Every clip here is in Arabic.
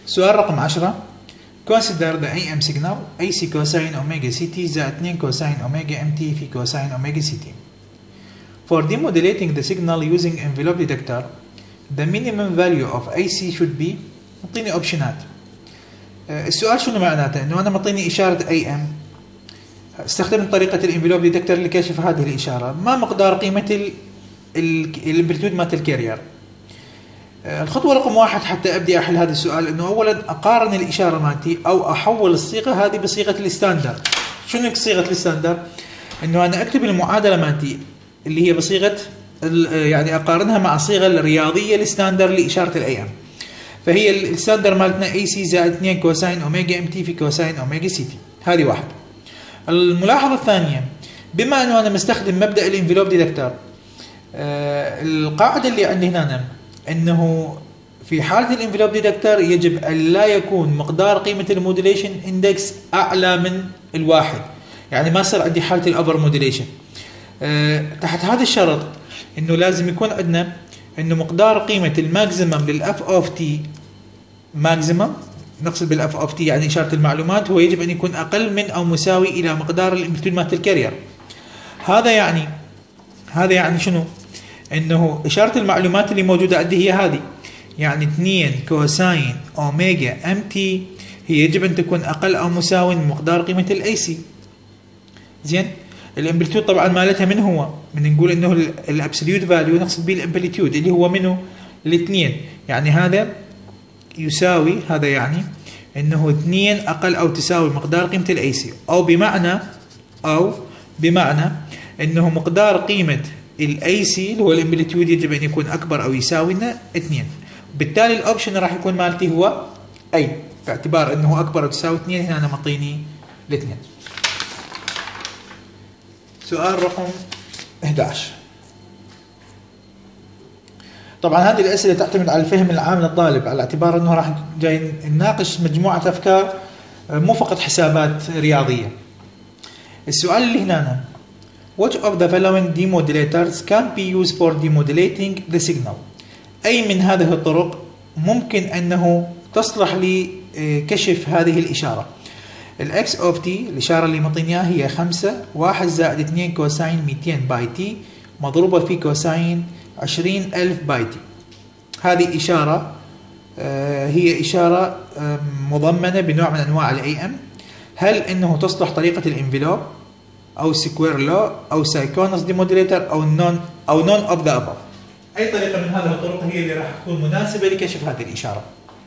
سؤال رقم 10. Consider the AM signal AC cosine omega CT زائد 2 كوساين omega MT في كوساين omega CT. For demodulating the signal using envelope detector, the minimum value of AC should be. مطيني اوبشنات. السؤال شنو معناته؟ انه انا مطيني اشاره AM، استخدمت طريقه الانفلوب ديتكتور لكشف هذه الاشاره، ما مقدار قيمه الامبليتيود مالت الكارير. الخطوه رقم 1 حتى ابدي احل هذا السؤال، انه اولا اقارن الاشاره مالتي او احول الصيغه هذه بصيغه الستاندر. شنو صيغه الستاندر؟ انه انا اكتب المعادله مالتي اللي هي بصيغه يعني اقارنها مع الصيغه الرياضيه الستاندر لاشاره الاي ام. فهي الستاندر مالتنا اي سي زائد 2 كوساين اوميجا ام تي في كوساين اوميجا سي تي. هذه واحد. الملاحظه الثانيه، بما انه انا مستخدم مبدا الانفلوب ديتكتور، القاعده اللي عندي هنا انه في حاله الانفلوب ديتكتور يجب ان لا يكون مقدار قيمه الموديليشن اندكس اعلى من الواحد، يعني ما يصير عندي حاله الاوفر موديليشن. تحت هذا الشرط انه لازم يكون عندنا انه مقدار قيمه الماكسيمم للاف اوف تي، ماكسيمم نقصد بالاف اوف تي يعني اشاره المعلومات، هو يجب ان يكون اقل من او مساوي الى مقدار الامبليتيود مالت الكارير. هذا يعني شنو؟ انه اشاره المعلومات اللي موجوده عندي هي هذه، يعني 2 كوساين اوميجا ام تي هي يجب ان تكون اقل او مساوي من مقدار قيمه الاي سي. زين؟ الامبليتيود طبعا مالتها من هو؟ من نقول انه الابسوليوت فاليو نقصد به الامبليتيود اللي هو منه الاثنين، يعني هذا يساوي، هذا يعني انه 2 اقل او تساوي مقدار قيمه الاي سي، او بمعنى انه مقدار قيمه الاي سي اللي هو الامبليتيود يجب ان يكون اكبر او يساوي لنا 2. بالتالي الاوبشن راح يكون مالتي هو اي، باعتبار انه اكبر او تساوي 2 هنا انا معطيني الاثنين. سؤال رقم 11. طبعا هذه الاسئله تعتمد على الفهم العام للطالب، على اعتبار انه راح جاي نناقش مجموعه افكار مو فقط حسابات رياضيه. السؤال اللي هنا، which of the following demodulators can be used for demodulating the signal؟ اي من هذه الطرق ممكن انه تصلح لكشف هذه الاشاره؟ الاكس اوف تي الاشاره اللي معطيناها هي 5 1 زائد 2 كوساين 200 باي تي مضروبه في كوساين 20000 باي تي. هذه اشاره هي اشاره مضمنه بنوع من انواع الاي ام. هل انه تصلح طريقه الانفلوب او سكوير لو او سايكونس ديموديليتر او نون اوف ذا ابف؟ اي طريقه من هذه الطرق هي اللي راح تكون مناسبه لكشف هذه الاشاره.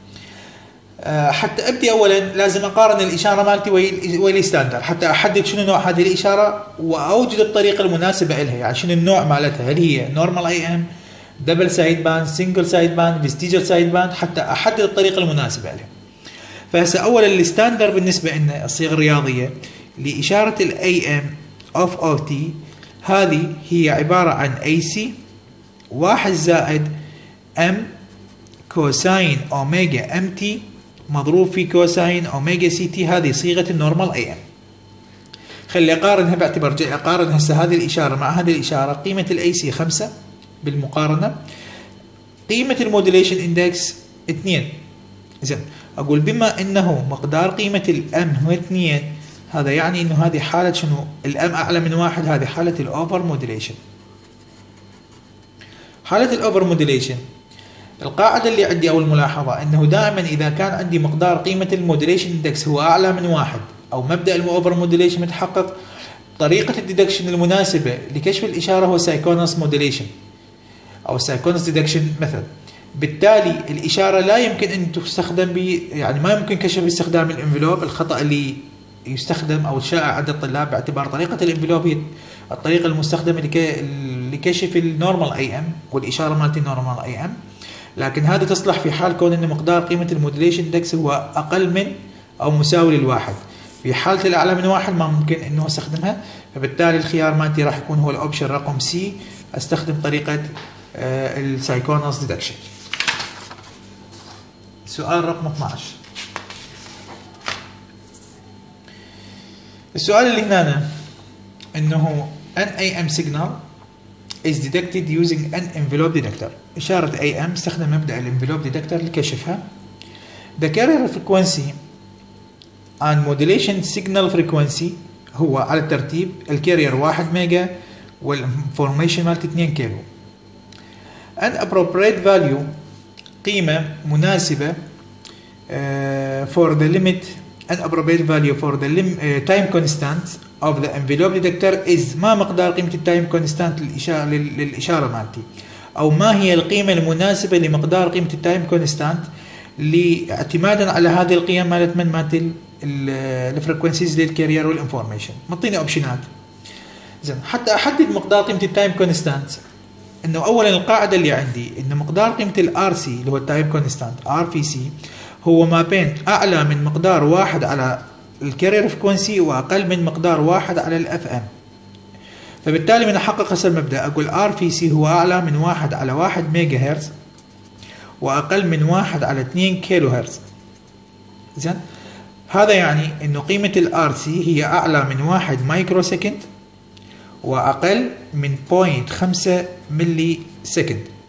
حتى ابدي اولا لازم اقارن الاشاره مالتي والستاندر حتى احدد شنو نوع هذه الاشاره واوجد الطريقه المناسبه لها، يعني شنو النوع مالتها، هل هي نورمال اي ام، دبل سايد باند، سنجل سايد باند، فيستيجر سايد باند، حتى احدد الطريقه المناسبه لها. فهسه اولا الستاندر بالنسبه لنا الصيغه الرياضيه لاشاره الاي ام اوف او تي، هذه هي عباره عن اي سي 1 زائد ام كوساين اوميجا ام تي مضروب في كوساين اوميجا سي تي. هذه صيغه النورمال اي ام. خلي اقارنها، باعتبار جاي اقارن هسه هذه الاشاره مع هذه الاشاره. قيمه الاي سي 5 بالمقارنه، قيمه الموديليشن اندكس 2. زين، اقول بما انه مقدار قيمه الام هو 2، هذا يعني انه هذه حاله شنو؟ الام اعلى من 1، هذه حاله الاوفر موديليشن. حاله الاوفر موديليشن، القاعده اللي عندي او الملاحظه انه دائما اذا كان عندي مقدار قيمه الموديليشن اندكس هو اعلى من 1 او مبدا الاوفر موديليشن متحقق، طريقه الديدكشن المناسبه لكشف الاشاره هو سايكونس موديليشن او سايكونس ديدكشن ميثود. بالتالي الاشاره لا يمكن ان تستخدم يعني ما يمكن كشف باستخدام الانفلوب. الخطا اللي يستخدم او الشائع عند الطلاب باعتبار طريقه الانفلوب هي الطريقه المستخدمه لكشف النورمال اي ام والاشاره مالت النورمال اي ام، لكن هذا تصلح في حال كون ان مقدار قيمه الموديليشن اندكس هو اقل من او مساوي للواحد. في حاله الاعلى من 1 ما ممكن انه استخدمها، فبالتالي الخيار مالتي راح يكون هو الاوبشن رقم سي، استخدم طريقه السايكونس ديدكشن. سؤال رقم 12. السؤال اللي هنا انه an AM signal is detected using an envelope detector. إشارة AM استخدم مبدأ الانفلوب ديتكتور لكشفها. The carrier frequency and modulation signal frequency هو على الترتيب الكارير 1 ميجا والانفورميشن مالت 2 كيلو. An appropriate value قيمة مناسبة for the limit an appropriate value for the time constant of the envelope detector is ما مقدار قيمة التايم كونستانت للإشارة مالتي، أو ما هي القيمة المناسبة لمقدار قيمة التايم كونستانت اعتمادا على هذه القيم مالت من مالت الفريكونسيز للكارير والانفورميشن. مطيني اوبشنات. زين حتى احدد مقدار قيمه التايم كونستانت، انه اولا القاعده اللي عندي انه مقدار قيمه الار سي اللي هو التايم كونستانت ار في سي هو ما بين اعلى من مقدار 1 على الكارير فريكونسي واقل من مقدار 1 على الاف ام. فبالتالي من احقق هذا المبدا اقول ار في سي هو اعلى من 1 على 1 ميجا هرتز واقل من 1 على 2 كيلو هرتز. زين هذا يعني انه قيمة الار سي هي اعلى من 1 مايكرو سكند واقل من 0.5 ملي سكند.